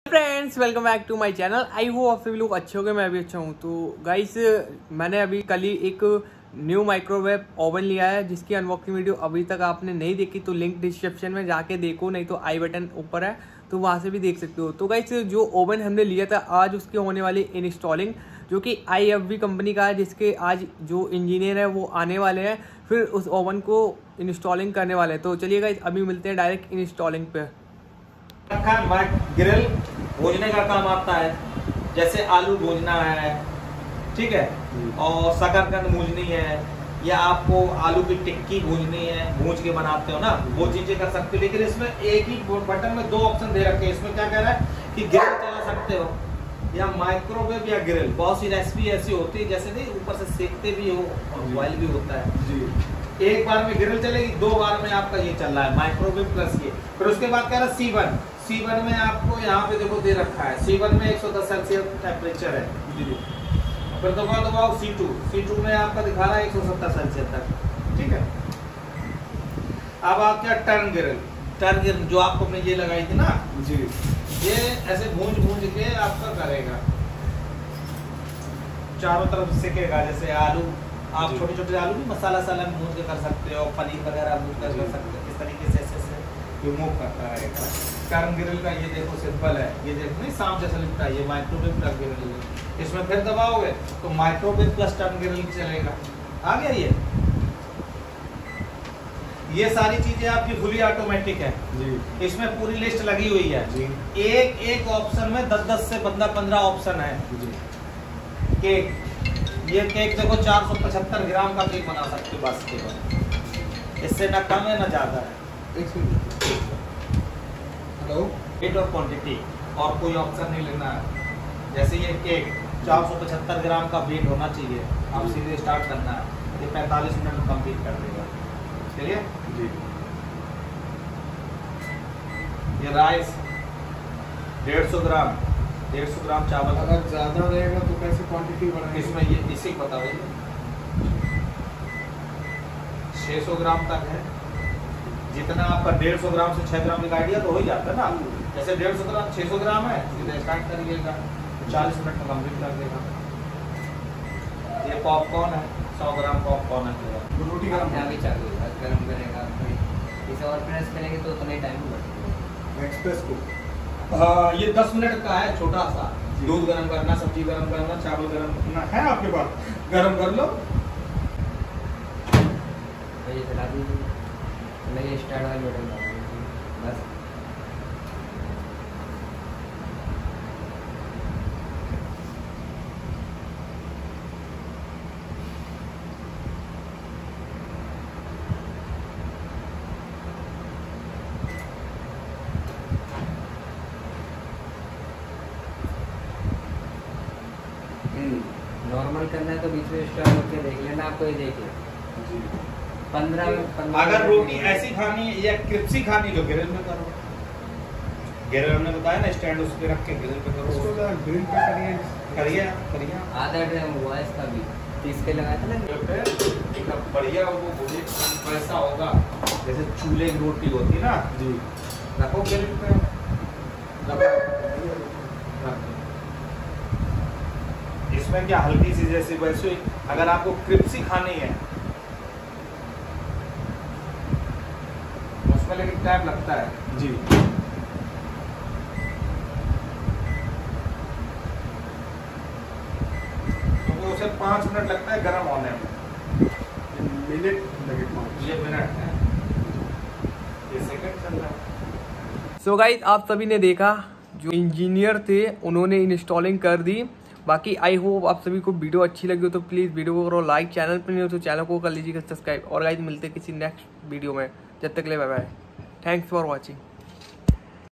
Friends, welcome back to my channel. I hope आप सभी लोग अच्छे हो गए, मैं भी अच्छा हूँ। तो गाइस, मैंने अभी कल ही एक न्यू माइक्रोवेव ओवन लिया है जिसकी अनबॉक्सिंग वीडियो अभी तक आपने नहीं देखी तो लिंक डिस्क्रिप्शन में जाके देखो, नहीं तो आई बटन ऊपर है तो वहाँ से भी देख सकते हो। तो गाइस, जो ओवन हमने लिया था आज उसकी होने वाली इंस्टॉलिंग, जो कि IFB कंपनी का है, जिसके आज जो इंजीनियर है वो आने वाले हैं, फिर उस ओवन को इंस्टॉलिंग करने वाले हैं। तो चलिए गाइस, अभी मिलते हैं डायरेक्ट इंस्टॉलिंग पे। ग्रिल भूनने का काम आता है, जैसे आलू भूनना है, ठीक है, और शकरकंद भूननी है, या आपको आलू की टिक्की भूननी है, भून के बनाते हो ना, वो चीजें कर सकते हो। लेकिन इसमें एक ही बटन में 2 ऑप्शन दे रखे हैं। इसमें क्या कह रहा है कि ग्रिल चला सकते हो या माइक्रोवेव या ग्रिल। बहुत सी रेसिपी ऐसी होती है जैसे नहीं, ऊपर से सेकते भी हो और बॉयल भी होता है जी। एक बार में ग्रिल चलेगी, 2 बार में आपका ये चल रहा है माइक्रोवेव प्लस ये। फिर उसके बाद कह रहा है C1 में आपको यहाँ पे देखो दे रखा है, C1 में 110 सेल्सियस टेम्परेचर है। फिर दबाओ C2 में आपका दिखा रहा है 170 सेल्सियस तक, ठीक है। अब आप क्या टर्न ग्रिल जो आपको हमने ये लगाई थी ना जी, ये ऐसे भूंज के आपका करेगा, चारों तरफ सेकेगा। जैसे आलू आप छोटे आलू भी मसाला में भून के कर सकते हो, पनीर वगैरह भून कर सकते हो। इस तरीके से ऐसे रिमूव करता रहेगा। टर्न ग्रिल का ये देखो सिंपल है, ये देखो नहीं सांप जैसा लगता है, ये माइक्रोवेव प्लस ग्रिल है। इसमें फिर दबाओगे तो माइक्रोवेव प्लस टर्न ग्रिल चलेगा। आ गया ये सारी चीजें आपकी फुली ऑटोमेटिक है जी। इसमें पूरी लिस्ट लगी हुई है जी। एक ऑप्शन में 10 से 15 ऑप्शन है जी। केक, ये केक देखो 475 ग्राम का केक बना सकते हो बस केवल, इससे ना कम है ना ज्यादा है। हेलो, वेट और क्वांटिटी और कोई ऑप्शन नहीं लेना है। जैसे ये केक 475 ग्राम का वेट होना चाहिए, आप सीधे स्टार्ट करना है, ये 45 मिनट में कंप्लीट कर देगा। चलिए जी। ये राइस 150 ग्राम चावल। अगर ज्यादा रहेगा तो कैसे क्वांटिटी बढ़ाएंगे? इसमें ये इसी को बताओ, 600 ग्राम तक है। जितना आपका 150 ग्राम से 6 ग्राम का आइडिया तो हो ही जाता है ना। जैसे 150 ग्राम 600 ग्राम है, सीधे स्टार्ट करिएगा, 40 मिनट में कंप्लीट कर देगा। ये पॉपकॉर्न है, 100 ग्राम पॉपकॉर्न है। रोटी गरम करेगा, इसे और प्रेस करेंगे तो उतना ही टाइम लगेगा। एक्सप्रेस को ये 10 मिनट का है, छोटा सा। दूध गरम करना, सब्जी गरम करना, चावल गरम करना है आपके पास, गरम कर लो। ये चला दीजिए, मैं स्टार्ट वाला बटन बस। नॉर्मल करना है तो बीच में स्टार्ट होकर देख लेना, आपको ये देखिए 15 अगर रोटी ऐसी खानी है या क्रिप्सी खानी तो ग्रिल में करो। ग्रिल हमने बताया ना, स्टैंड उस पे रख के ग्रिल पे करो। उसको ग्रिल पे करिए आधा टाइम हुआ इसका भी 30 के लगाया था ना। एकदम बढ़िया वो भुने वैसा होगा जैसे चूल्हे की रोटी होती है ना जी। रखो ग्रिल पे, इसमें क्या हल्की सी जैसे वैसे। अगर आपको क्रिप्सी खानी है उसमें लेकिन टाइम लगता है जी। तो उसे 5 मिनट लगता है गर्म होने में। ये मिनट है, ये सेकंड चल रहा है। सो गाइस, आप सभी ने देखा जो इंजीनियर थे उन्होंने इंस्टॉलिंग कर दी। बाकी आई होप आप सभी को वीडियो अच्छी लगी हो तो प्लीज़ वीडियो को करो लाइक, चैनल पर नहीं हो तो चैनल को कर लीजिएगा सब्सक्राइब। और गाइस, मिलते किसी नेक्स्ट वीडियो में, जब तक ले bye bye. Thanks for watching.